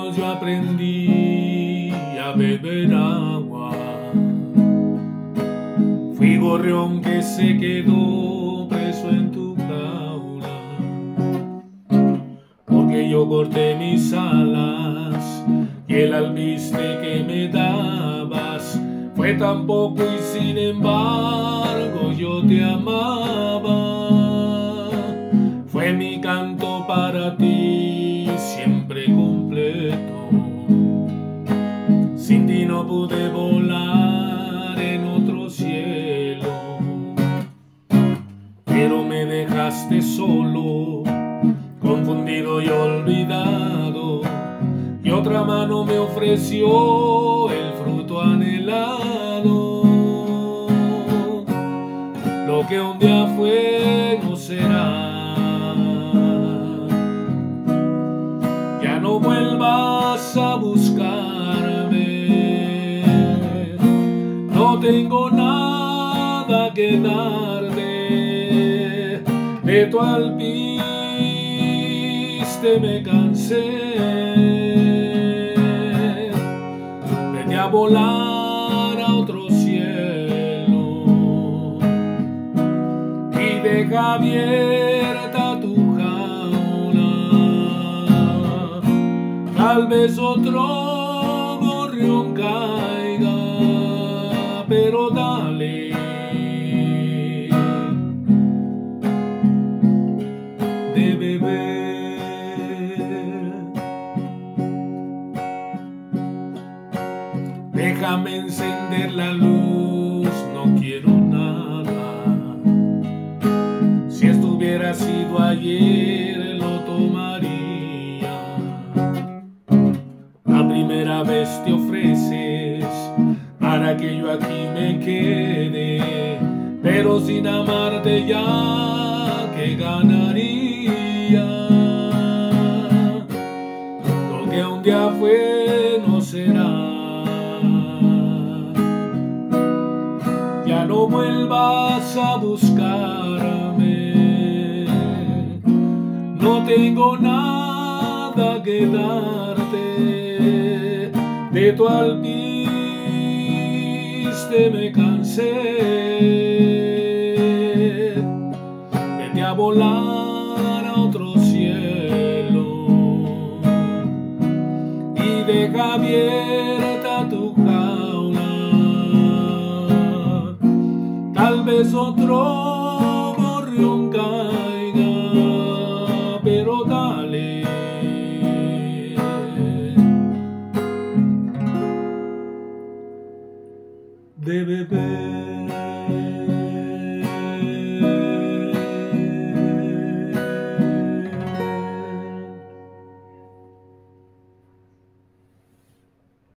años yo aprendí a beber agua. Fui gorrión que se quedó preso en tu jaula, porque yo corté mis alas y el alpiste que me dabas fue tan poco y sin embargo yo te amaba. Fue mi canto para ti siempre completo. Sin ti no pude volar en otro cielo, pero me dejaste solo, confundido y olvidado, y otra mano me ofreció el fruto anhelado. Lo que un día fue no será. Ya no vuelvas a buscarme, no tengo nada que darte. De tu alpiste me cansé. Vete a volar a otro cielo y deja abierta tu jaula. Tal vez otro gorrión caiga, pero dale. De beber, déjame encender la luz, no quiero nada. Si estuviera sido ayer lo tomaría. La primera vez te ofreces para que yo aquí me quede, pero sin amarte ya, ¿qué ganaría? Lo que un día fue no será. Ya no vuelvas a buscarme, no tengo nada que darte. De tu alpiste me cansé. Vete a volar a otro cielo y deja abierta tu jaula. Tal vez otro gorrión caiga, pero dale. De beber.